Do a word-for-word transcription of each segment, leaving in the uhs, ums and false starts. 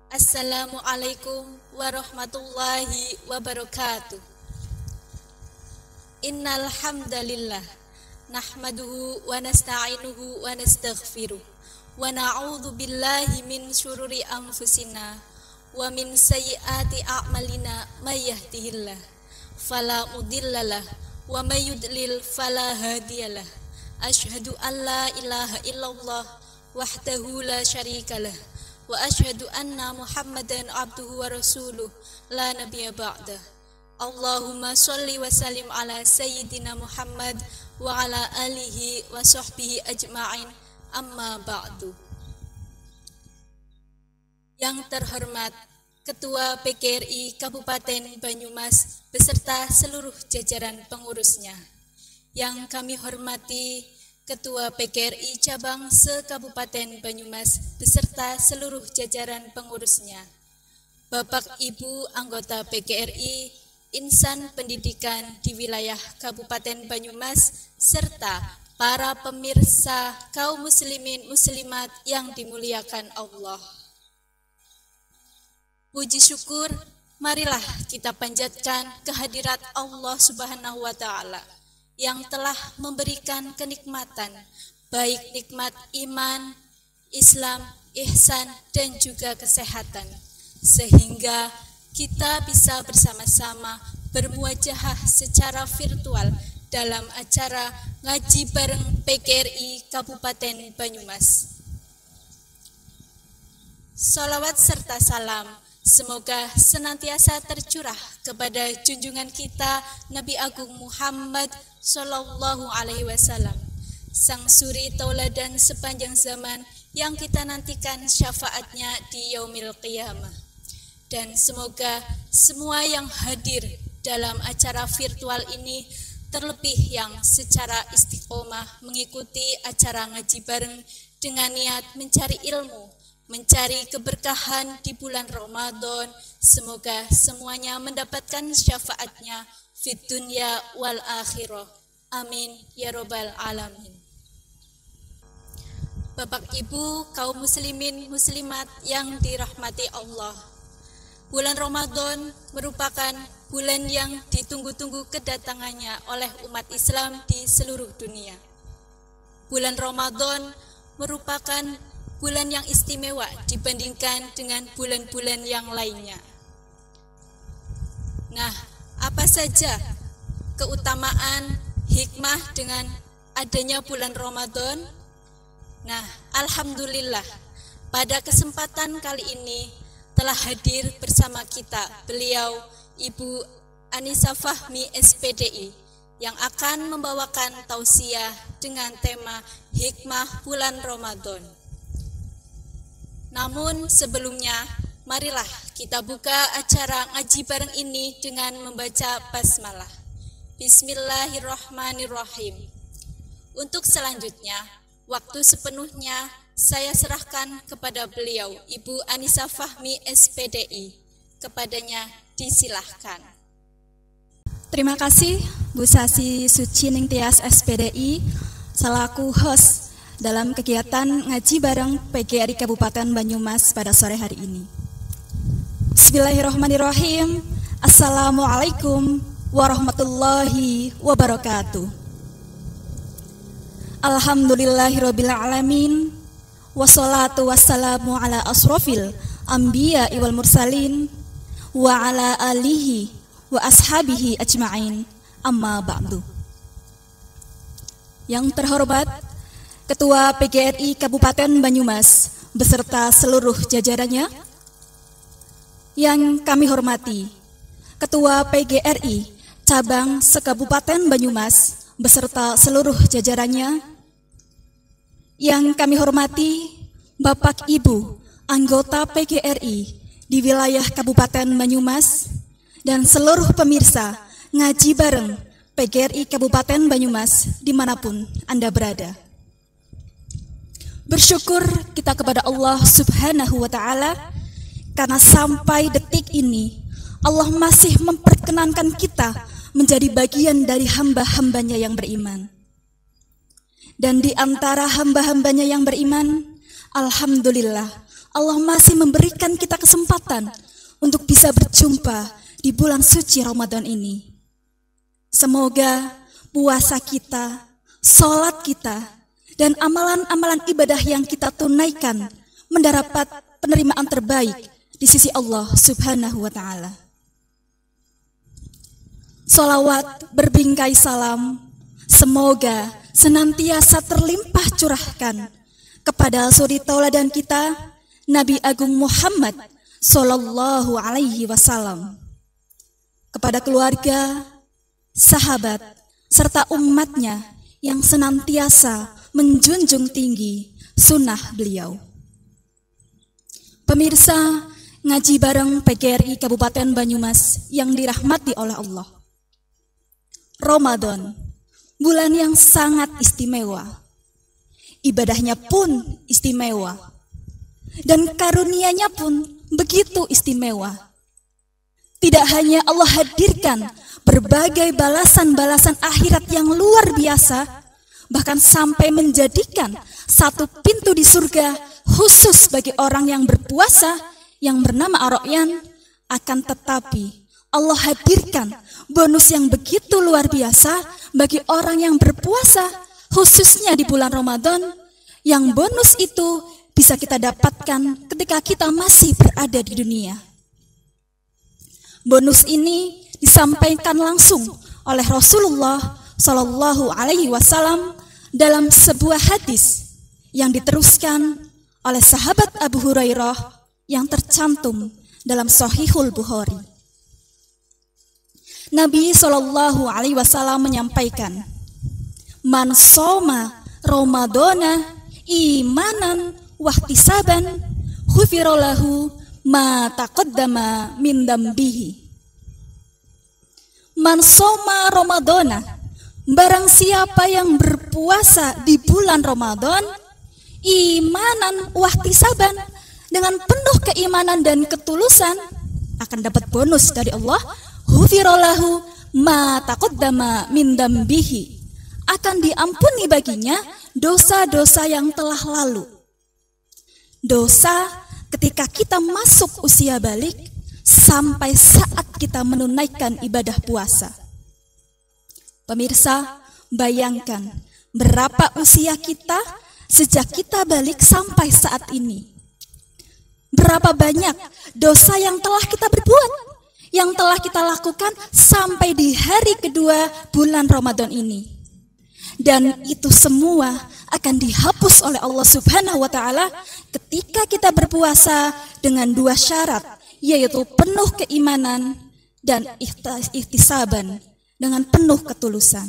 Assalamualaikum warahmatullahi wabarakatuh. Innal hamdalillah nahmaduhu wa nasta'inuhu wa nastaghfiruh wa na'udzu billahi min syururi anfusina wa min sayyiati a'malina may yahdihillah fala mudhillalah wa may yudlil fala hadiyalah. Asyhadu an la ilaha illallah wahdahu la syarikalah wa asyhadu anna Muhammadan abduhu wa rasuluh la nabiyya ba'dah. Allahumma sholli wa sallim ala sayyidina Muhammad wa ala alihi wa sahbihi ajma'in, amma ba'du. Yang terhormat Ketua P K R I Kabupaten Banyumas beserta seluruh jajaran pengurusnya. Yang kami hormati Ketua P K R I Cabang se-Kabupaten Banyumas beserta seluruh jajaran pengurusnya. Bapak Ibu anggota P K R I, insan pendidikan di wilayah Kabupaten Banyumas, serta para pemirsa kaum muslimin muslimat yang dimuliakan Allah. Puji syukur, marilah kita panjatkan kehadirat Allah Subhanahu wa Ta'ala yang telah memberikan kenikmatan, baik nikmat iman, Islam, ihsan, dan juga kesehatan, sehingga kita bisa bersama-sama bermuajahah secara virtual dalam acara ngaji bareng P K R I Kabupaten Banyumas. Salawat serta salam semoga senantiasa tercurah kepada junjungan kita Nabi Agung Muhammad Sallallahu Alaihi Wasallam, sang suri tauladan sepanjang zaman yang kita nantikan syafaatnya di yaumil qiyamah. Dan semoga semua yang hadir dalam acara virtual ini, terlebih yang secara istiqomah mengikuti acara ngaji bareng dengan niat mencari ilmu, mencari keberkahan di bulan Ramadan, semoga semuanya mendapatkan syafaatnya fid dunya wal akhirah. Amin ya robbal alamin. Bapak Ibu kaum muslimin muslimat yang dirahmati Allah, bulan Ramadan merupakan bulan yang ditunggu-tunggu kedatangannya oleh umat Islam di seluruh dunia. Bulan Ramadan merupakan bulan yang istimewa dibandingkan dengan bulan-bulan yang lainnya. Nah, apa saja keutamaan, hikmah dengan adanya bulan Ramadan? Nah, alhamdulillah, pada kesempatan kali ini telah hadir bersama kita beliau Ibu Anissa Fahmi S P D I yang akan membawakan tausiah dengan tema Hikmah Bulan Ramadan. Namun sebelumnya, marilah kita buka acara ngaji bareng ini dengan membaca basmalah. Bismillahirrahmanirrahim. Untuk selanjutnya, waktu sepenuhnya saya serahkan kepada beliau, Ibu Anissa Fahmi S P D I. Kepadanya disilahkan. Terima kasih Bu Sasi Suci Ningtyas S P D I selaku host dalam kegiatan ngaji bareng P K R I Kabupaten Banyumas pada sore hari ini. Bismillahirrahmanirrahim. Assalamualaikum warahmatullahi wabarakatuh. Alhamdulillahirabbil alamin. Wassalatu wassalamu ala asrofil anbiya wal mursalin wa ala alihi wa ashabihi ajma'in, amma ba'du. Yang terhormat Ketua P K R I Kabupaten Banyumas beserta seluruh jajarannya, yang kami hormati Ketua P K R I Cabang se-Kabupaten Banyumas beserta seluruh jajarannya, yang kami hormati Bapak Ibu anggota P K R I di wilayah Kabupaten Banyumas dan seluruh pemirsa ngaji bareng P K R I Kabupaten Banyumas dimanapun Anda berada. Bersyukur kita kepada Allah Subhanahu wa Ta'ala karena sampai detik ini Allah masih memperkenankan kita menjadi bagian dari hamba-hambanya yang beriman. Dan di antara hamba-hambanya yang beriman, alhamdulillah, Allah masih memberikan kita kesempatan untuk bisa berjumpa di bulan suci Ramadan ini. Semoga puasa kita, sholat kita, dan amalan-amalan ibadah yang kita tunaikan mendapat penerimaan terbaik di sisi Allah Subhanahu wa Ta'ala. Sholawat berbingkai salam semoga senantiasa terlimpah curahkan kepada suri tauladan kita, Nabi Agung Muhammad Sallallahu Alaihi Wasallam, kepada keluarga, sahabat, serta umatnya yang senantiasa menjunjung tinggi sunnah beliau. Pemirsa ngaji bareng P G R I Kabupaten Banyumas yang dirahmati oleh Allah. Ramadan, bulan yang sangat istimewa. Ibadahnya pun istimewa. Dan karunia-Nya pun begitu istimewa. Tidak hanya Allah hadirkan berbagai balasan-balasan akhirat yang luar biasa, bahkan sampai menjadikan satu pintu di surga khusus bagi orang yang berpuasa yang bernama Ar-Rayyan, akan tetapi Allah hadirkan bonus yang begitu luar biasa bagi orang yang berpuasa khususnya di bulan Ramadan, yang bonus itu bisa kita dapatkan ketika kita masih berada di dunia. Bonus ini disampaikan langsung oleh Rasulullah Shallallahu Alaihi Wasallam dalam sebuah hadis yang diteruskan oleh sahabat Abu Hurairah yang tercantum dalam Shahihul Bukhari. Nabi Shallallahu Alaihi Wasallam menyampaikan, "Man shoma Ramadana imanan wahtisaban ghufira lahu ma taqaddama min dambihi." Man shoma Ramadana, barang siapa yang berpuasa di bulan Ramadan imanan wahtisaban, dengan penuh keimanan dan ketulusan, akan dapat bonus dari Allah, ghufira lahu ma taqaddama min dambihi, akan diampuni baginya dosa-dosa yang telah lalu. Dosa ketika kita masuk usia balik sampai saat kita menunaikan ibadah puasa. Pemirsa, bayangkan berapa usia kita sejak kita balik sampai saat ini. Berapa banyak dosa yang telah kita berbuat, yang telah kita lakukan sampai di hari kedua bulan Ramadan ini. Dan itu semua akan dihapus oleh Allah Subhanahu wa Ta'ala ketika kita berpuasa dengan dua syarat, yaitu penuh keimanan dan ihtisaban, dengan penuh ketulusan.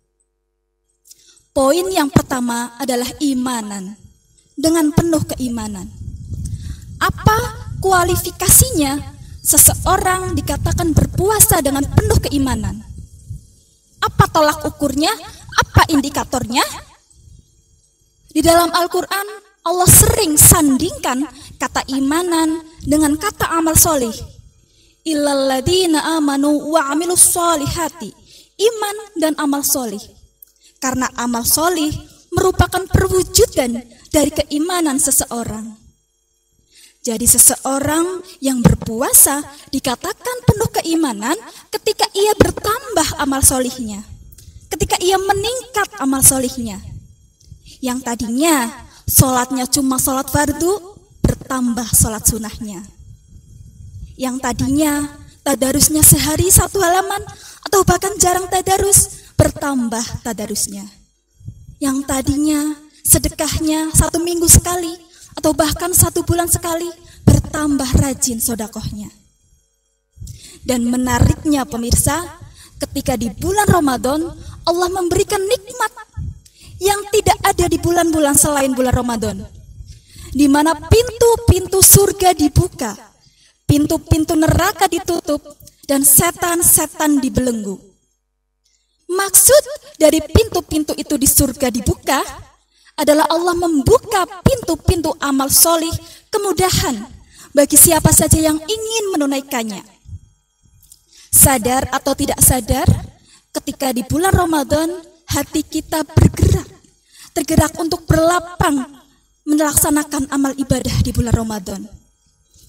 Poin yang pertama adalah imanan, dengan penuh keimanan. Apa kualifikasinya seseorang dikatakan berpuasa dengan penuh keimanan? Apa tolak ukurnya? Apa indikatornya? Di dalam Al-Quran, Allah sering sandingkan kata imanan dengan kata amal solih. Illal ladzina amanu wa amilus solihati. Iman dan amal solih. Karena amal solih merupakan perwujudan dari keimanan seseorang. Jadi seseorang yang berpuasa dikatakan penuh keimanan ketika ia bertambah amal solihnya. Ketika ia meningkat amal solihnya. Yang tadinya sholatnya cuma sholat fardu, bertambah sholat sunahnya. Yang tadinya tadarusnya sehari satu halaman, atau bahkan jarang tadarus, bertambah tadarusnya. Yang tadinya sedekahnya satu minggu sekali, atau bahkan satu bulan sekali, bertambah rajin sodakohnya. Dan menariknya pemirsa, ketika di bulan Ramadan Allah memberikan nikmat yang tidak ada di bulan-bulan selain bulan Ramadan, di mana pintu-pintu surga dibuka, pintu-pintu neraka ditutup, dan setan-setan dibelenggu. Maksud dari pintu-pintu itu di surga dibuka adalah Allah membuka pintu-pintu amal solih, kemudahan bagi siapa saja yang ingin menunaikannya. Sadar atau tidak sadar, ketika di bulan Ramadan hati kita bergerak, tergerak untuk berlapang melaksanakan amal ibadah di bulan Ramadan.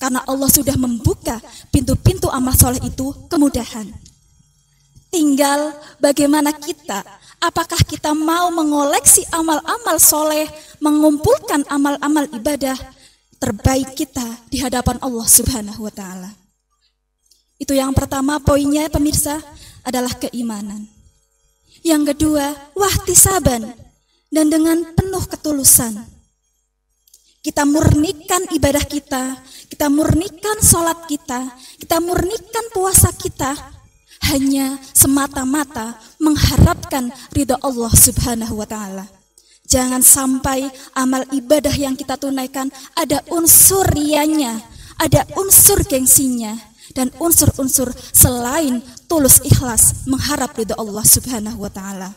karena Allah sudah membuka pintu-pintu amal soleh itu kemudahan. Tinggal bagaimana kita, apakah kita mau mengoleksi amal-amal soleh, mengumpulkan amal-amal ibadah terbaik kita di hadapan Allah Subhanahu wa Ta'ala. Itu yang pertama, poinnya pemirsa adalah keimanan. Yang kedua, wahtisaban, dan dengan penuh ketulusan. Kita murnikan ibadah kita, kita murnikan sholat kita, kita murnikan puasa kita, hanya semata-mata mengharapkan ridha Allah Subhanahu wa Ta'ala. Jangan sampai amal ibadah yang kita tunaikan ada unsur riyanya, ada unsur gengsinya, dan unsur-unsur selain tulus ikhlas mengharap ridha Allah Subhanahu wa Ta'ala.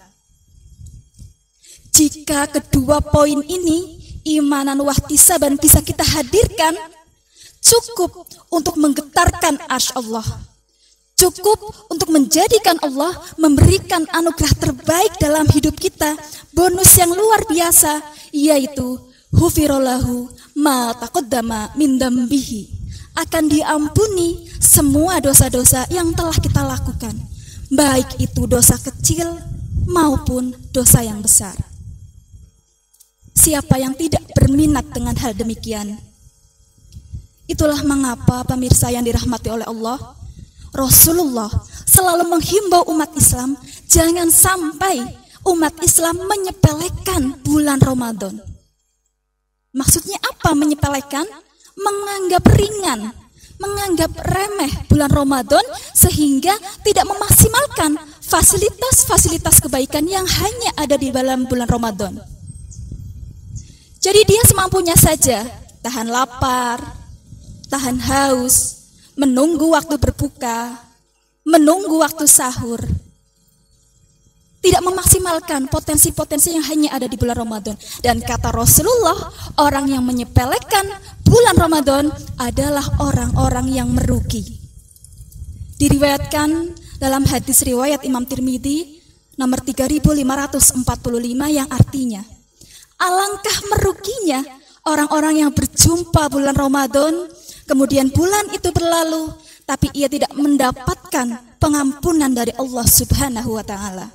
Jika kedua poin ini, imanan wahtisaban, bisa kita hadirkan, cukup untuk menggetarkan arsy Allah, cukup untuk menjadikan Allah memberikan anugerah terbaik dalam hidup kita, bonus yang luar biasa, yaitu hufirallahu ma taqaddama min dambihi, akan diampuni semua dosa-dosa yang telah kita lakukan, baik itu dosa kecil maupun dosa yang besar. Siapa yang tidak berminat dengan hal demikian? Itulah mengapa pemirsa yang dirahmati oleh Allah, Rasulullah selalu menghimbau umat Islam, jangan sampai umat Islam menyepelekan bulan Ramadan. Maksudnya apa menyepelekan? Menganggap ringan, menganggap remeh bulan Ramadan, sehingga tidak memaksimalkan fasilitas-fasilitas kebaikan yang hanya ada di dalam bulan Ramadan. Jadi dia semampunya saja, tahan lapar, tahan haus, menunggu waktu berbuka, menunggu waktu sahur, tidak memaksimalkan potensi-potensi yang hanya ada di bulan Ramadan. Dan kata Rasulullah, orang yang menyepelekan bulan Ramadan adalah orang-orang yang merugi. Diriwayatkan dalam hadis riwayat Imam Tirmidzi nomor tiga ribu lima ratus empat puluh lima yang artinya, alangkah meruginya orang-orang yang berjumpa bulan Ramadan, kemudian bulan itu berlalu, tapi ia tidak mendapatkan pengampunan dari Allah Subhanahu wa Ta'ala.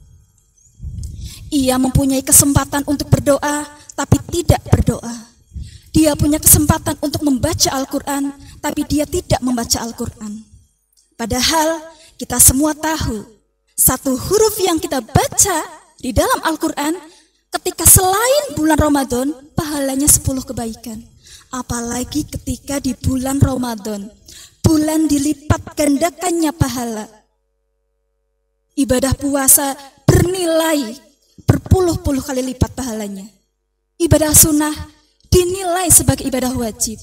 Ia mempunyai kesempatan untuk berdoa, tapi tidak berdoa. Dia punya kesempatan untuk membaca Al-Quran, tapi dia tidak membaca Al-Quran. Padahal kita semua tahu, satu huruf yang kita baca di dalam Al-Quran, ketika selain bulan Ramadan, pahalanya sepuluh kebaikan. Apalagi ketika di bulan Ramadan, bulan dilipat gandakannya pahala. Ibadah puasa bernilai berpuluh-puluh kali lipat pahalanya. Ibadah sunnah dinilai sebagai ibadah wajib.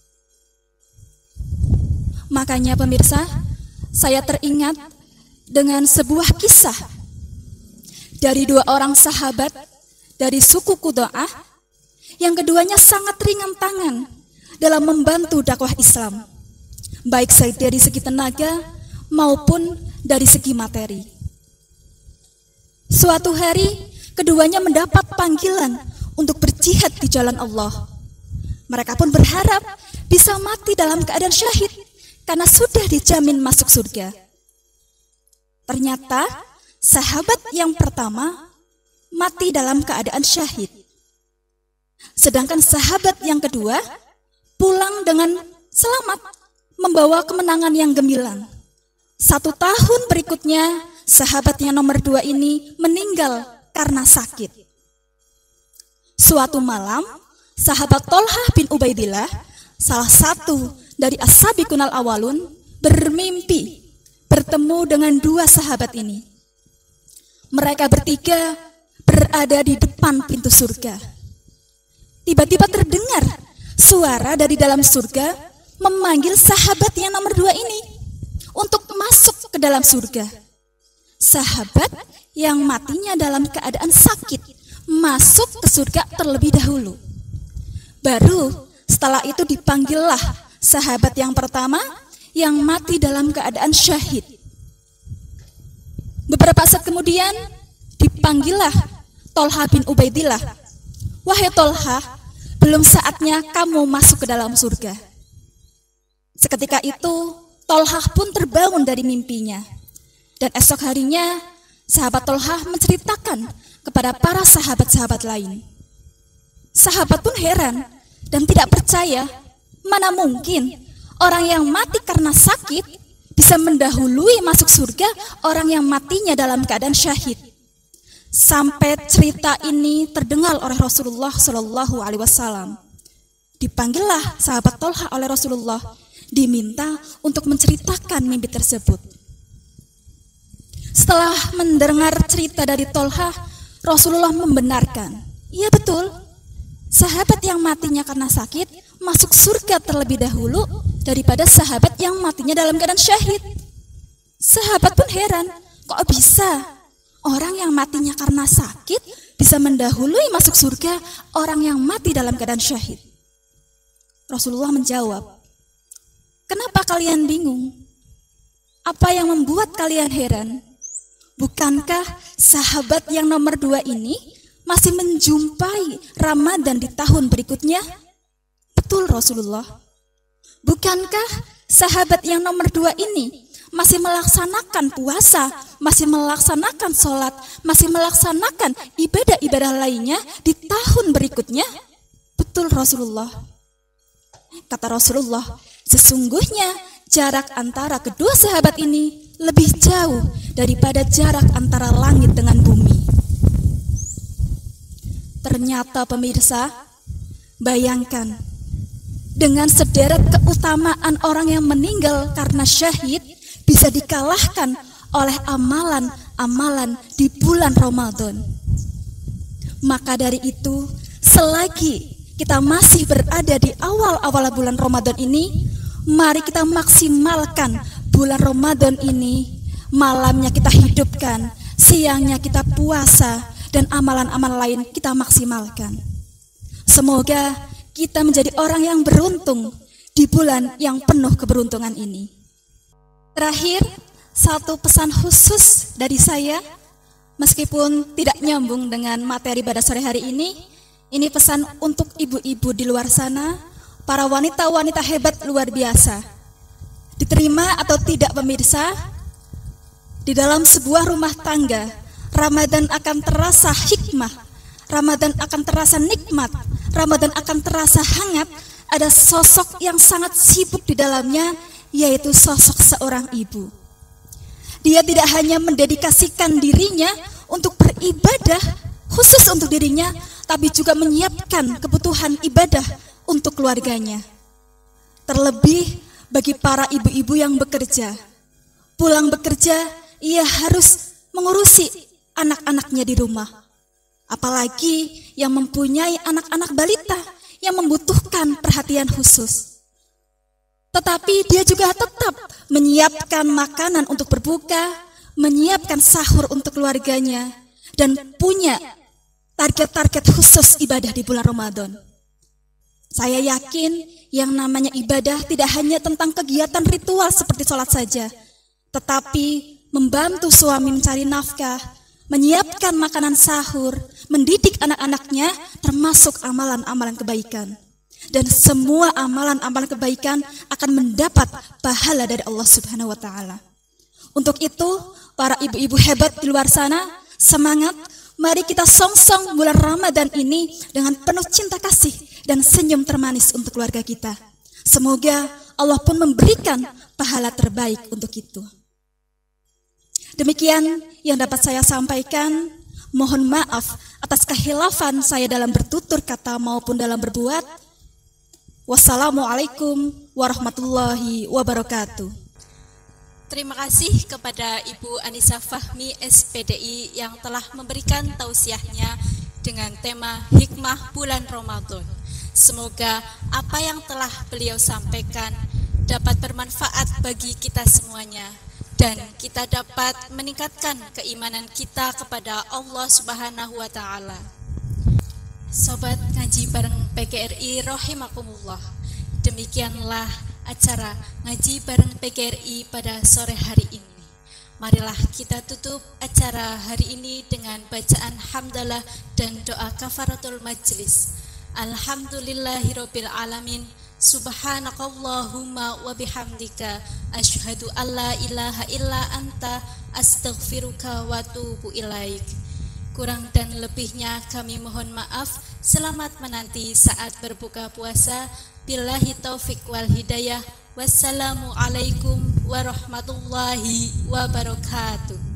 Makanya pemirsa, saya teringat dengan sebuah kisah dari dua orang sahabat dari suku Qudaah, yang keduanya sangat ringan tangan dalam membantu dakwah Islam, baik dari segi tenaga maupun dari segi materi. Suatu hari, keduanya mendapat panggilan untuk berjihad di jalan Allah. Mereka pun berharap bisa mati dalam keadaan syahid, karena sudah dijamin masuk surga. Ternyata, sahabat yang pertama mati dalam keadaan syahid. Sedangkan sahabat yang kedua pulang dengan selamat, membawa kemenangan yang gemilang. Satu tahun berikutnya, sahabat yang nomor dua ini meninggal karena sakit. Suatu malam, sahabat Tolhah bin Ubaidillah, salah satu dari as-sabiqunal awalun, bermimpi bertemu dengan dua sahabat ini. Mereka bertiga berada di depan pintu surga. Tiba-tiba terdengar suara dari dalam surga memanggil sahabat yang nomor dua ini untuk masuk ke dalam surga. Sahabat yang matinya dalam keadaan sakit masuk ke surga terlebih dahulu. Baru setelah itu dipanggillah sahabat yang pertama yang mati dalam keadaan syahid. Beberapa saat kemudian dipanggillah Tolhah bin Ubaidillah. Wahai Tolhah, belum saatnya kamu masuk ke dalam surga. Seketika itu, Tolhah pun terbangun dari mimpinya. Dan esok harinya, sahabat Tolhah menceritakan kepada para sahabat-sahabat lain. Sahabat pun heran dan tidak percaya, mana mungkin orang yang mati karena sakit bisa mendahului masuk surga orang yang matinya dalam keadaan syahid. Sampai cerita ini terdengar oleh Rasulullah Shallallahu Alaihi Wasallam. Dipanggillah sahabat Tolhah oleh Rasulullah, diminta untuk menceritakan mimpi tersebut. Setelah mendengar cerita dari Tolhah, Rasulullah membenarkan, iya betul, sahabat yang matinya karena sakit masuk surga terlebih dahulu daripada sahabat yang matinya dalam keadaan syahid. Sahabat pun heran, kok bisa orang yang matinya karena sakit bisa mendahului masuk surga orang yang mati dalam keadaan syahid? Rasulullah menjawab, kenapa kalian bingung? Apa yang membuat kalian heran? Bukankah sahabat yang nomor dua ini masih menjumpai Ramadan di tahun berikutnya? Betul Rasulullah. Bukankah sahabat yang nomor dua ini masih melaksanakan puasa, masih melaksanakan sholat, masih melaksanakan ibadah-ibadah lainnya di tahun berikutnya? Betul Rasulullah. Kata Rasulullah, sesungguhnya jarak antara kedua sahabat ini lebih jauh daripada jarak antara langit dengan bumi. Ternyata pemirsa, bayangkan dengan sederet keutamaan orang yang meninggal karena syahid bisa dikalahkan oleh amalan-amalan di bulan Ramadan. Maka dari itu, selagi kita masih berada di awal-awal bulan Ramadan ini, mari kita maksimalkan bulan Ramadan ini. Malamnya kita hidupkan, siangnya kita puasa, dan amalan-amalan lain kita maksimalkan. Semoga kita menjadi orang yang beruntung di bulan yang penuh keberuntungan ini. Terakhir, satu pesan khusus dari saya, meskipun tidak nyambung dengan materi pada sore hari ini. Ini pesan untuk ibu-ibu di luar sana, para wanita-wanita hebat luar biasa. Diterima atau tidak pemirsa, di dalam sebuah rumah tangga, Ramadan akan terasa hikmah, Ramadan akan terasa nikmat, Ramadan akan terasa hangat. Ada sosok yang sangat sibuk di dalamnya, yaitu sosok seorang ibu. Dia tidak hanya mendedikasikan dirinya untuk beribadah khusus untuk dirinya, tapi juga menyiapkan kebutuhan ibadah untuk keluarganya. Terlebih bagi para ibu-ibu yang bekerja. Pulang bekerja, ia harus mengurusi anak-anaknya di rumah. Apalagi yang mempunyai anak-anak balita yang membutuhkan perhatian khusus. Tetapi dia juga tetap menyiapkan makanan untuk berbuka, menyiapkan sahur untuk keluarganya, dan punya target-target khusus ibadah di bulan Ramadan. Saya yakin yang namanya ibadah tidak hanya tentang kegiatan ritual seperti sholat saja, tetapi membantu suami mencari nafkah, menyiapkan makanan sahur, mendidik anak-anaknya, termasuk amalan-amalan kebaikan. Dan semua amalan-amalan kebaikan akan mendapat pahala dari Allah Subhanahu wa Ta'ala. Untuk itu, para ibu-ibu hebat di luar sana, semangat. Mari kita songsong bulan Ramadan ini dengan penuh cinta kasih dan senyum termanis untuk keluarga kita. Semoga Allah pun memberikan pahala terbaik untuk itu. Demikian yang dapat saya sampaikan. Mohon maaf atas kehilafan saya dalam bertutur kata maupun dalam berbuat. Wassalamualaikum warahmatullahi wabarakatuh. Terima kasih kepada Ibu Anissa Fahmi S P D I yang telah memberikan tausiahnya dengan tema Hikmah Bulan Ramadan. Semoga apa yang telah beliau sampaikan dapat bermanfaat bagi kita semuanya dan kita dapat meningkatkan keimanan kita kepada Allah Subhanahu wa Ta'ala. Sobat ngaji bareng P G R I rahimakumullah. Demikianlah acara ngaji bareng P G R I pada sore hari ini. Marilah kita tutup acara hari ini dengan bacaan hamdalah dan doa kafaratul majlis. Alhamdulillahirabbil alamin. Subhanakallahumma wa bihamdika asyhadu alla ilaha illa anta astaghfiruka wa atubu ilaik. Kurang dan lebihnya kami mohon maaf. Selamat menanti saat berbuka puasa. Billahi taufik wal hidayah. Wassalamualaikum warahmatullahi wabarakatuh.